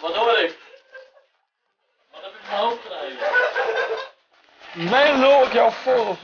Wat hoor ik? Wat heb ik in mijn hoofd gekregen? Nee, lul ik jou voor of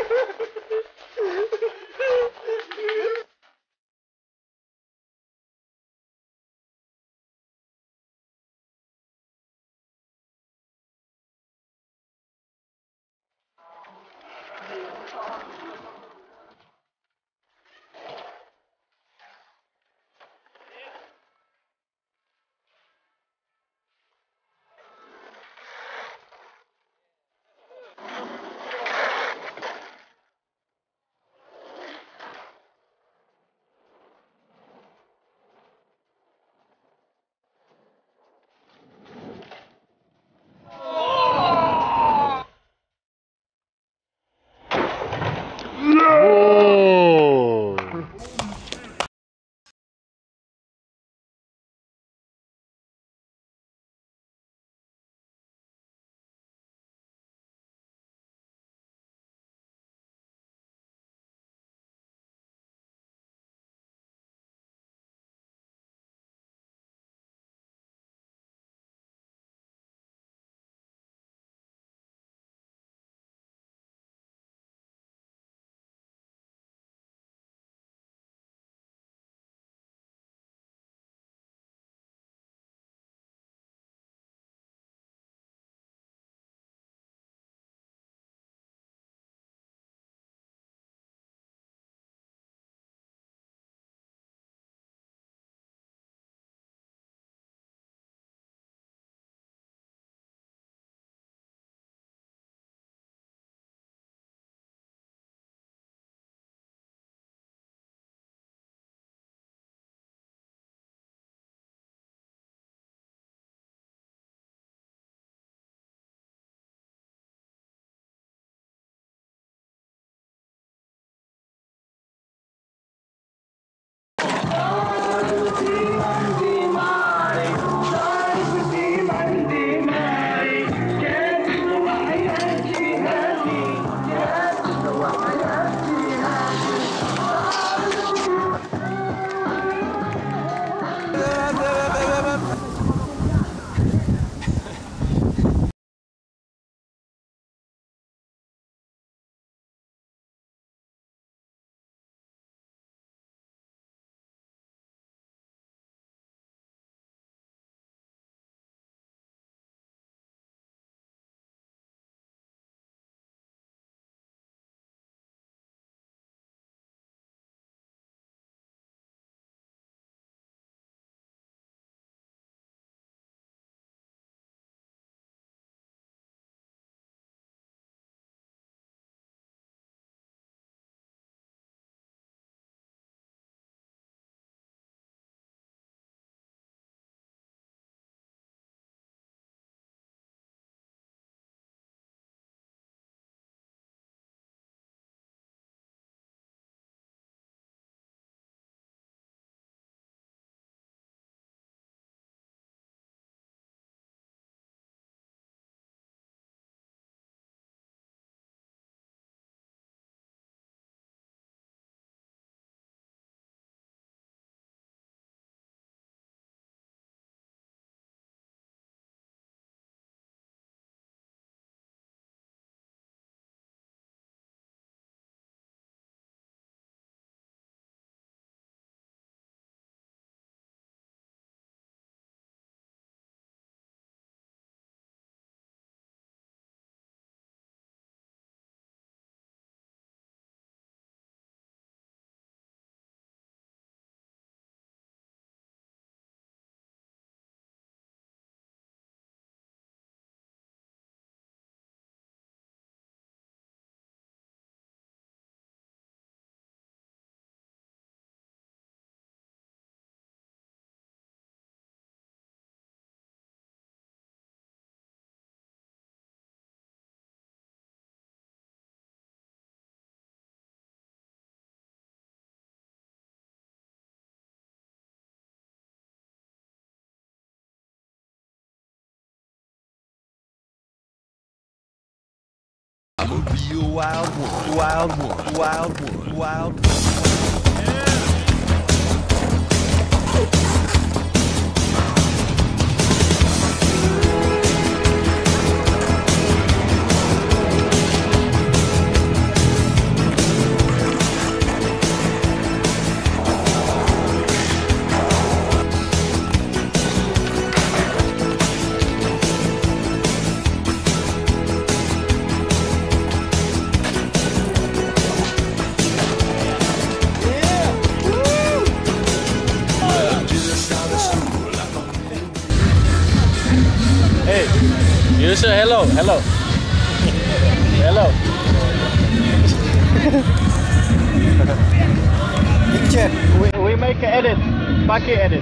I'm a real wild one, wild one, wild one, wild one. You say hello, hello. Hello. Picture. We make an edit. Paki edit.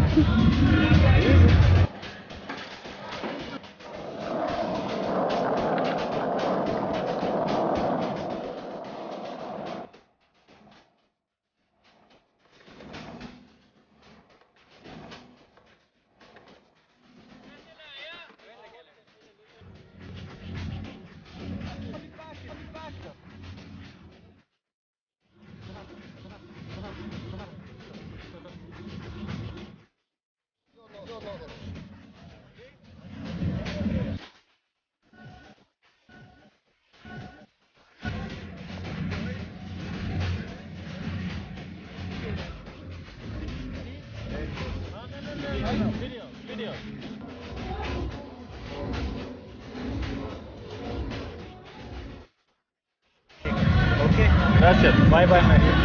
Video. Okay. That's it. Bye bye, my dear.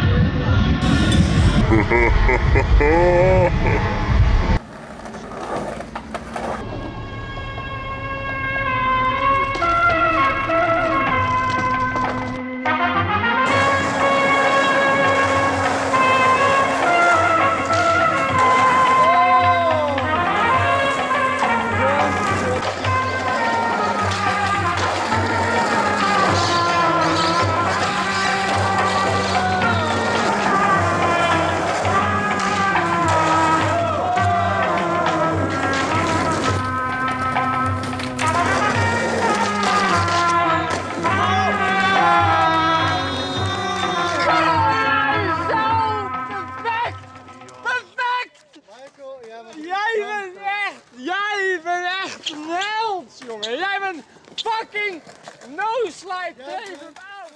Jij bent echt een held, jongen. Jij bent fucking no-slide David out.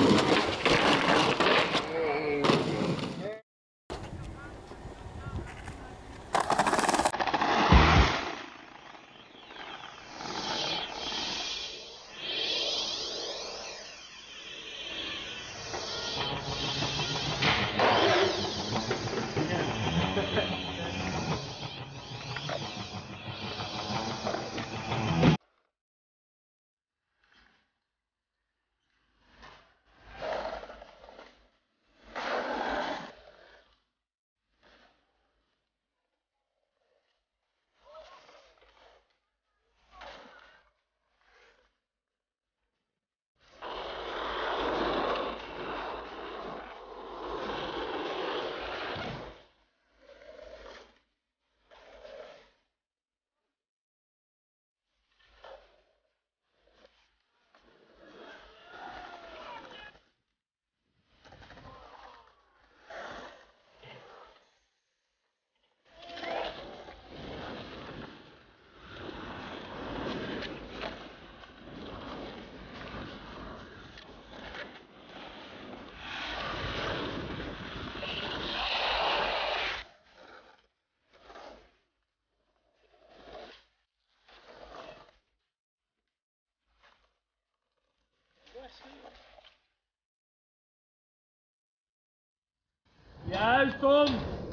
Juist, Tom.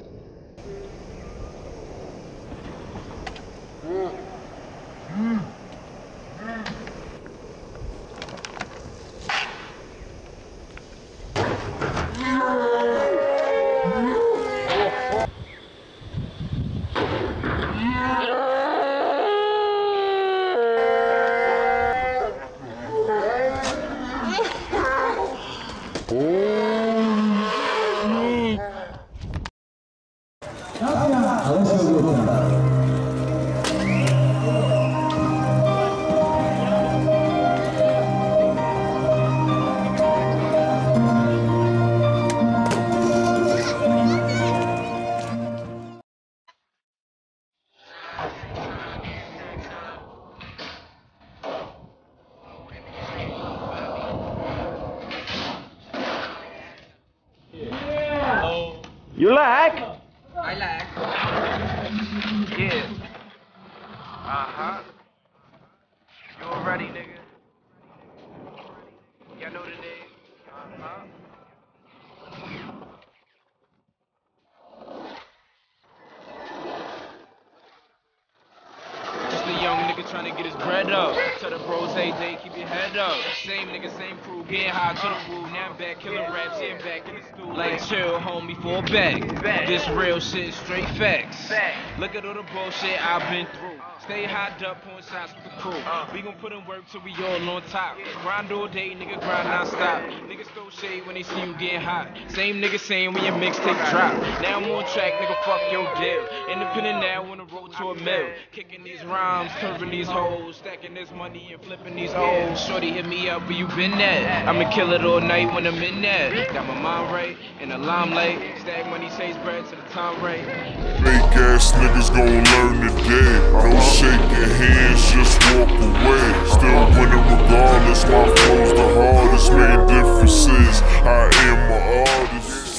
You lag? I lag. Yeah. Uh-huh. You already, nigga. Y'all know the name. Uh-huh. Just a young nigga nigga trying to get his bread up. Tell the bros, hey, day, keep your head up. Same nigga, same crew, getting high to the roof. Now I'm back, killing raps, getting back in the stool. Like chill, homie, fall back. This real shit, straight facts. Look at all the bullshit I've been through. Stay hot up, pouring shots with the crew. We gon' put in work till we all on top. Grind all day, nigga, grind non-stop. Niggas throw shade when they see you getting hot. Same nigga saying when your mixtape drop. Now I'm on track, nigga, fuck your deal. Independent now on the road to a mill. Kicking these rhymes, curving these hoes. Stacking this money and flipping these hoes. Shorty hit me up, where you been at? I'ma kill it all night when I'm in that. Got my mind right, in the limelight. Stack money, chase bread to the time right. Fake ass niggas gon' learn today. No shaking hands, just walk away. Still winning regardless, my flow's the hardest. Main difference is I am an artist.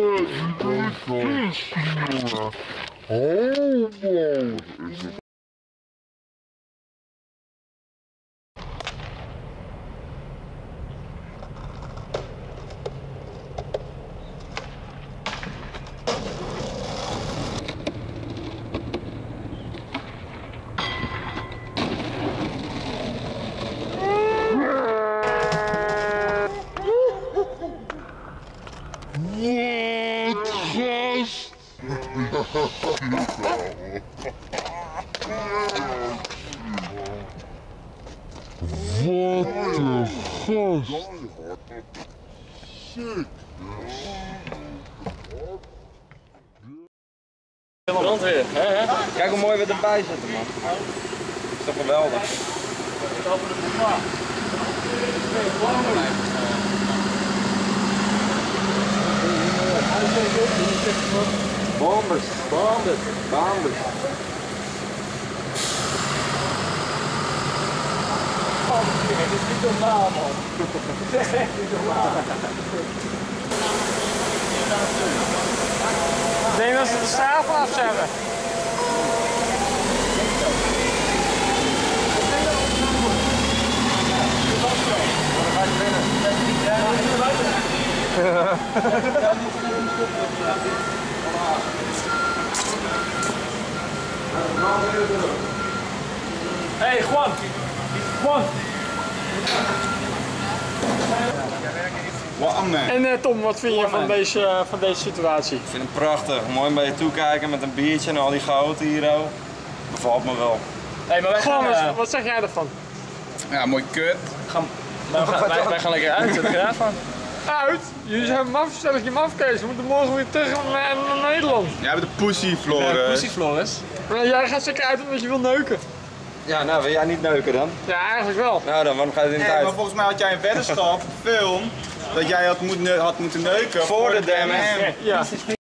Brandweer, hè? Kijk hoe mooi we erbij zitten, man. Dat is toch geweldig. Bombers, bombers, bombers. Het is niet normaal, man. Het is echt niet normaal. Ik denk dat ze de straat vanaf hebben. Hey Juan! Juan! En Tom, wat vind je van deze situatie? Ik vind het prachtig. Mooi bij je toekijken met een biertje en al die goten hier. Bevalt me wel. Hey, maar wij gaan, wat zeg jij ervan? Ja, mooi kut. Wij gaan lekker uit. Wat heb je daarvan? Uit? Jullie zijn stelletje mafkees. We moeten morgen weer terug naar Nederland. Jij bent de pussy, Floris. Ja, pussy, Floris. Jij gaat zeker uit omdat je wil neuken. Ja, nou wil jij niet neuken dan? Ja, eigenlijk wel. Nou dan, waarom ga je het niet uit? Maar volgens mij had jij een weddenschap, film, dat jij had moeten neuken voor de dam. Ja.